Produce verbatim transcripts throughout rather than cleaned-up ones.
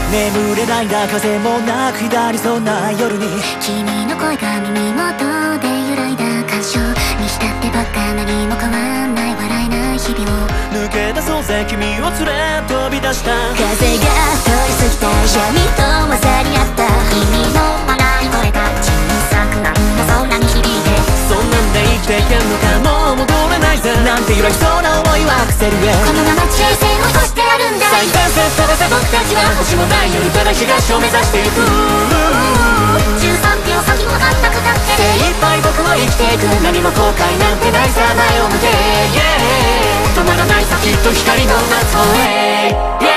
眠れないな、風もなく下りそうな夜に君の声が耳元で揺らいだ感傷にしたってばっか何も変わんない笑えない日々を抜け出そうぜ君を連れ飛び出した風が通り過ぎた闇と混ざり合った君の笑い声が小さくなった空に響いてそんなんで生きていけんのかもう戻れないぜなんて揺らぎそうな想いはアクセルへこのまま地平線を越してやるんだ最前線飛ばせ僕たちは星もない夜ただ東を目指していくじゅうさんびょう先も分かんなくなって精一杯僕は生きていく何も後悔なんてないさ前を向け、yeah、止まらないさきっと光の夏へ、yeah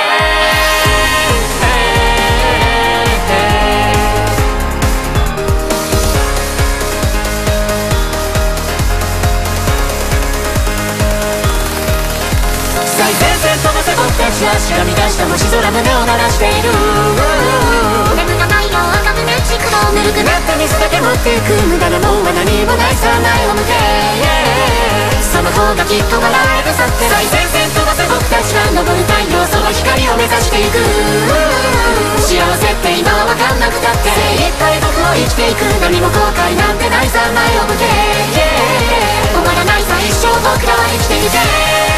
最前線飛ばせ僕たちはしがみ出した星空胸を鳴らしている眠らないよ赤胸ちくろぬるくなった水だけ持っていく無駄なもんは何もないさ前を向け、yeah、その方がきっと笑えるさって最前線飛ばせ僕たちは昇る太陽その光を目指していく幸せって今は分かんなくたって精一杯僕を生きていく何も後悔なんてないさ前を向け、yeah、終わらないさ一生僕らは生きていけ